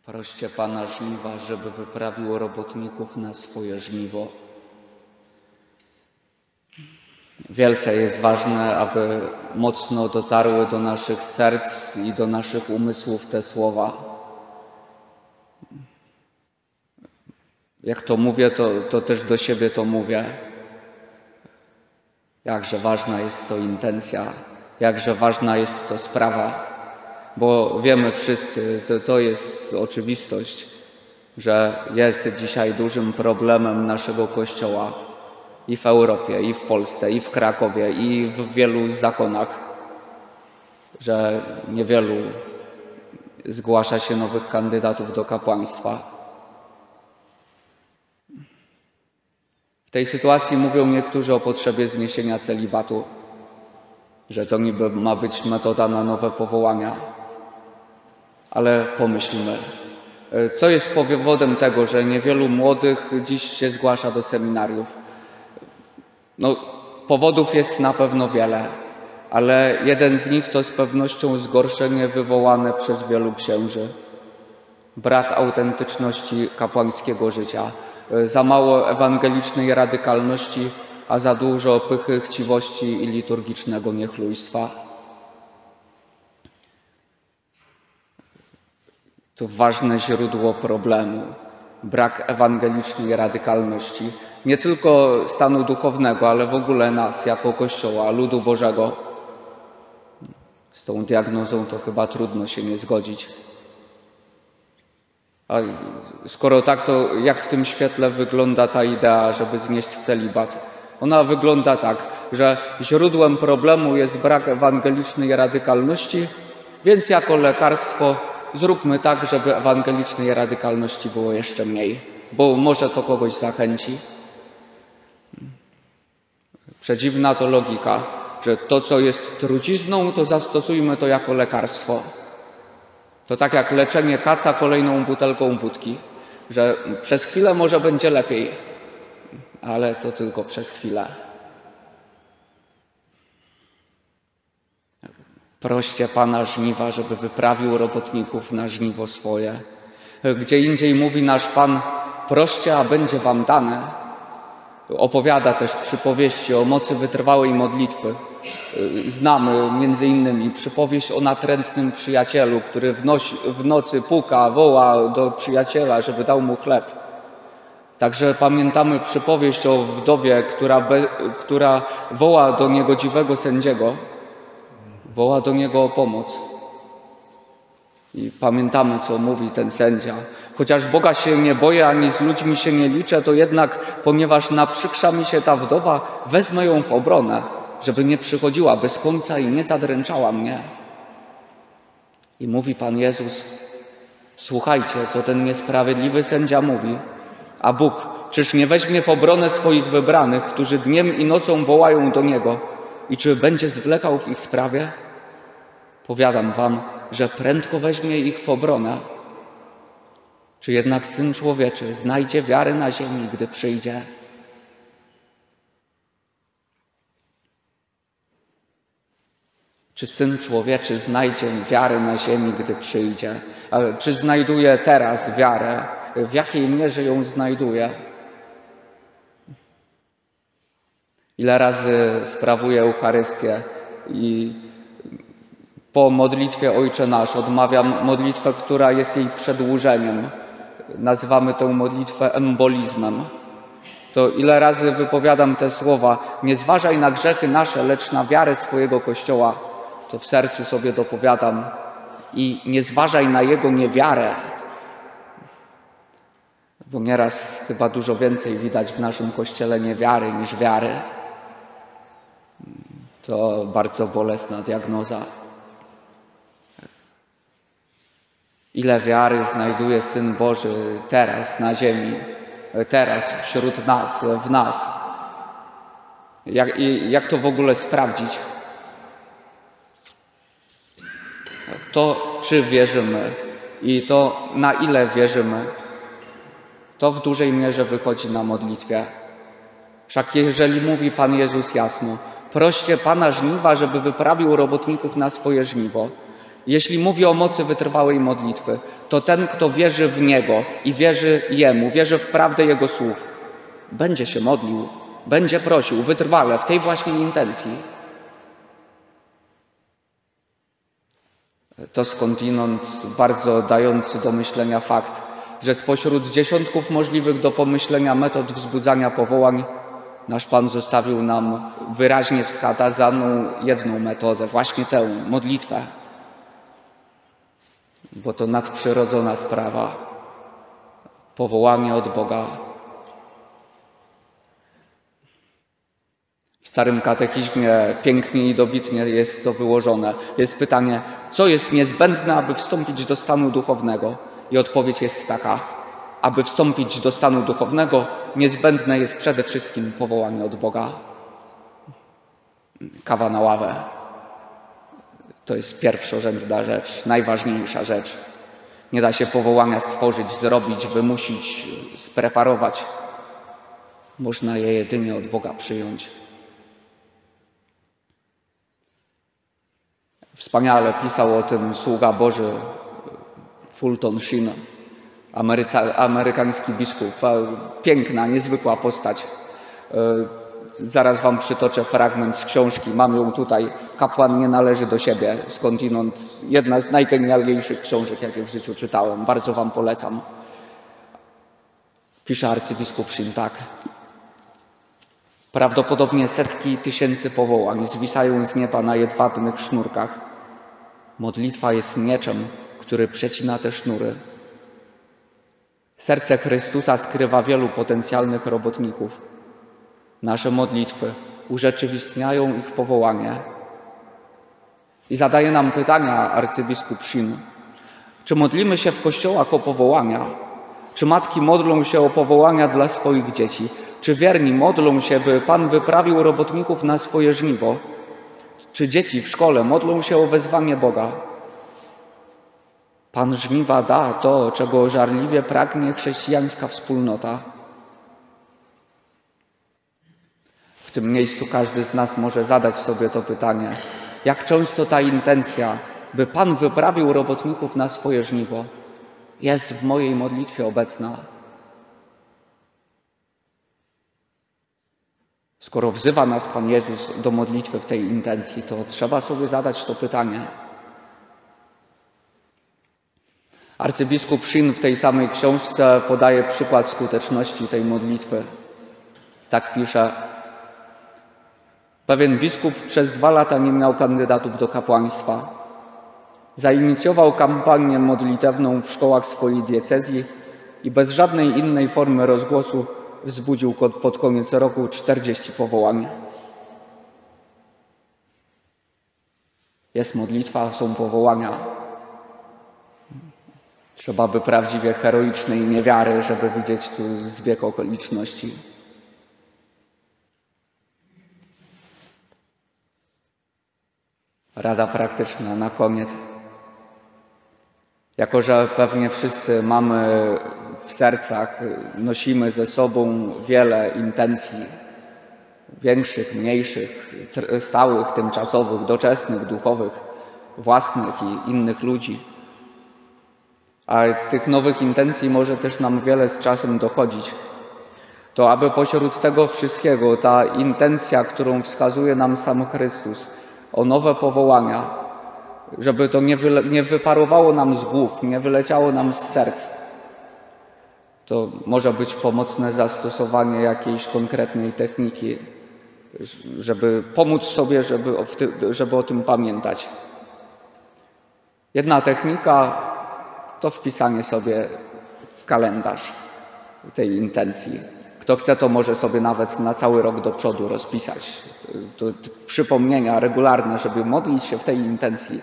Proście Pana żniwa, żeby wyprawił robotników na swoje żniwo. Wielce jest ważne, aby mocno dotarły do naszych serc i do naszych umysłów te słowa. Jak to mówię, to też do siebie to mówię. Jakże ważna jest to intencja, jakże ważna jest to sprawa. Bo wiemy wszyscy, to jest oczywistość, że jest dzisiaj dużym problemem naszego Kościoła i w Europie, i w Polsce, i w Krakowie, i w wielu zakonach, że niewielu zgłasza się nowych kandydatów do kapłaństwa. W tej sytuacji mówią niektórzy o potrzebie zniesienia celibatu, że to niby ma być metoda na nowe powołania. Ale pomyślmy, co jest powodem tego, że niewielu młodych dziś się zgłasza do seminariów? Powodów jest na pewno wiele, ale jeden z nich to z pewnością zgorszenie wywołane przez wielu księży. Brak autentyczności kapłańskiego życia, za mało ewangelicznej radykalności, a za dużo pychy, chciwości i liturgicznego niechlujstwa. To ważne źródło problemu. Brak ewangelicznej radykalności. Nie tylko stanu duchownego, ale w ogóle nas jako Kościoła, ludu Bożego. Z tą diagnozą to chyba trudno się nie zgodzić. A skoro tak, to jak w tym świetle wygląda ta idea, żeby znieść celibat? Ona wygląda tak, że źródłem problemu jest brak ewangelicznej radykalności, więc jako lekarstwo zróbmy tak, żeby ewangelicznej radykalności było jeszcze mniej, bo może to kogoś zachęci. Przedziwna to logika, że to, co jest trucizną, to zastosujmy to jako lekarstwo. To tak jak leczenie kaca kolejną butelką wódki, że przez chwilę może będzie lepiej, ale to tylko przez chwilę. Proście Pana żniwa, żeby wyprawił robotników na żniwo swoje. Gdzie indziej mówi nasz Pan, proście, a będzie wam dane. Opowiada też przypowieści o mocy wytrwałej modlitwy. Znamy między innymi przypowieść o natrętnym przyjacielu, który w nocy puka, woła do przyjaciela, żeby dał mu chleb. Także pamiętamy przypowieść o wdowie, która woła do niegodziwego sędziego, woła do niego o pomoc. I pamiętamy, co mówi ten sędzia. Chociaż Boga się nie boję, ani z ludźmi się nie liczę, to jednak, ponieważ naprzykrza mi się ta wdowa, wezmę ją w obronę, żeby nie przychodziła bez końca i nie zadręczała mnie. I mówi Pan Jezus, słuchajcie, co ten niesprawiedliwy sędzia mówi. A Bóg, czyż nie weźmie w obronę swoich wybranych, którzy dniem i nocą wołają do Niego, i czy będzie zwlekał w ich sprawie? Powiadam wam, że prędko weźmie ich w obronę. Czy jednak Syn Człowieczy znajdzie wiarę na ziemi, gdy przyjdzie? Czy Syn Człowieczy znajdzie wiarę na ziemi, gdy przyjdzie? Ale czy znajduje teraz wiarę? W jakiej mierze ją znajduje? Ile razy sprawuję Eucharystię i po modlitwie Ojcze Nasz odmawiam modlitwę, która jest jej przedłużeniem. Nazywamy tę modlitwę embolizmem. To ile razy wypowiadam te słowa, nie zważaj na grzechy nasze, lecz na wiarę swojego Kościoła, to w sercu sobie dopowiadam i nie zważaj na jego niewiarę, bo nieraz chyba dużo więcej widać w naszym Kościele niewiary niż wiary. To bardzo bolesna diagnoza. Ile wiary znajduje Syn Boży teraz na ziemi, teraz wśród nas, w nas. Jak to w ogóle sprawdzić? To, czy wierzymy i to, na ile wierzymy, to w dużej mierze wychodzi na modlitwie. Wszak jeżeli mówi Pan Jezus jasno, proście Pana żniwa, żeby wyprawił robotników na swoje żniwo. Jeśli mówi o mocy wytrwałej modlitwy, to ten, kto wierzy w Niego i wierzy Jemu, wierzy w prawdę Jego słów, będzie się modlił, będzie prosił wytrwale w tej właśnie intencji. To skądinąd bardzo dający do myślenia fakt, że spośród dziesiątków możliwych do pomyślenia metod wzbudzania powołań, nasz Pan zostawił nam wyraźnie wskazaną jedną metodę, właśnie tę modlitwę. Bo to nadprzyrodzona sprawa, powołanie od Boga. W Starym Katechizmie pięknie i dobitnie jest to wyłożone. Jest pytanie, co jest niezbędne, aby wstąpić do stanu duchownego? I odpowiedź jest taka, aby wstąpić do stanu duchownego, niezbędne jest przede wszystkim powołanie od Boga. Kawa na ławę. To jest pierwszorzędna rzecz, najważniejsza rzecz. Nie da się powołania stworzyć, zrobić, wymusić, spreparować. Można je jedynie od Boga przyjąć. Wspaniale pisał o tym sługa Boży Fulton Sheen, amerykański biskup. Piękna, niezwykła postać. Zaraz wam przytoczę fragment z książki. Mam ją tutaj. Kapłan nie należy do siebie. Skądinąd jedna z najgenialniejszych książek, jakie w życiu czytałem. Bardzo wam polecam. Pisze arcybiskup Sheen tak. Prawdopodobnie setki tysięcy powołań zwisają z nieba na jedwabnych sznurkach. Modlitwa jest mieczem, który przecina te sznury. Serce Chrystusa skrywa wielu potencjalnych robotników. Nasze modlitwy urzeczywistniają ich powołanie. I zadaje nam pytania arcybiskup Sheen. Czy modlimy się w kościołach o powołania? Czy matki modlą się o powołania dla swoich dzieci? Czy wierni modlą się, by Pan wyprawił robotników na swoje żniwo? Czy dzieci w szkole modlą się o wezwanie Boga? Pan żniwa da to, czego żarliwie pragnie chrześcijańska wspólnota. W tym miejscu każdy z nas może zadać sobie to pytanie. Jak często ta intencja, by Pan wyprawił robotników na swoje żniwo, jest w mojej modlitwie obecna? Skoro wzywa nas Pan Jezus do modlitwy w tej intencji, to trzeba sobie zadać to pytanie. Arcybiskup Sheen w tej samej książce podaje przykład skuteczności tej modlitwy. Tak pisze. Pewien biskup przez 2 lata nie miał kandydatów do kapłaństwa. Zainicjował kampanię modlitewną w szkołach swojej diecezji i bez żadnej innej formy rozgłosu wzbudził pod koniec roku 40 powołań. Jest modlitwa, są powołania. Trzeba by prawdziwie heroicznej niewiary, żeby widzieć tu zbieg okoliczności. Rada praktyczna na koniec. Jako że pewnie wszyscy mamy w sercach, nosimy ze sobą wiele intencji, większych, mniejszych, stałych, tymczasowych, doczesnych, duchowych, własnych i innych ludzi. A tych nowych intencji może też nam wiele z czasem dochodzić. To aby pośród tego wszystkiego ta intencja, którą wskazuje nam sam Chrystus, o nowe powołania, żeby to nie wyparowało nam z głów, nie wyleciało nam z serc. To może być pomocne zastosowanie jakiejś konkretnej techniki, żeby pomóc sobie, żeby o tym pamiętać. Jedna technika to wpisanie sobie w kalendarz tej intencji. Kto chce, to może sobie nawet na cały rok do przodu rozpisać. To przypomnienia regularne, żeby modlić się w tej intencji.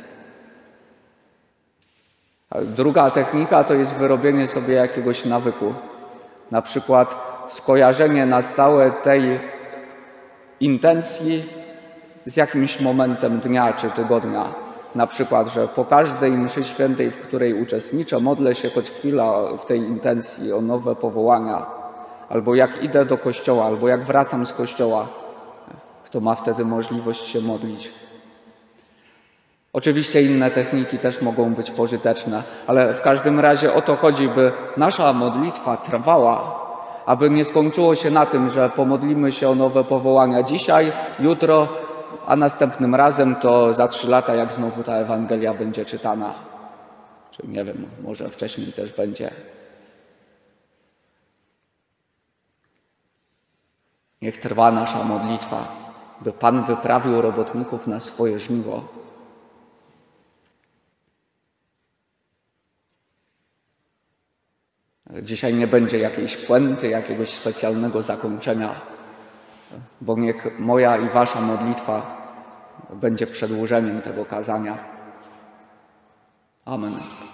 A druga technika to jest wyrobienie sobie jakiegoś nawyku. Na przykład skojarzenie na stałe tej intencji z jakimś momentem dnia czy tygodnia. Na przykład, że po każdej mszy świętej, w której uczestniczę, modlę się choć chwila w tej intencji o nowe powołania. Albo jak idę do kościoła, albo jak wracam z kościoła. Kto ma wtedy możliwość się modlić. Oczywiście inne techniki też mogą być pożyteczne, ale w każdym razie o to chodzi, by nasza modlitwa trwała, aby nie skończyło się na tym, że pomodlimy się o nowe powołania dzisiaj, jutro, a następnym razem to za 3 lata, jak znowu ta Ewangelia będzie czytana. Czy nie wiem, może wcześniej też będzie. Niech trwa nasza modlitwa, by Pan wyprawił robotników na swoje żniwo. Dzisiaj nie będzie jakiejś puenty, jakiegoś specjalnego zakończenia, bo niech moja i wasza modlitwa będzie przedłużeniem tego kazania. Amen.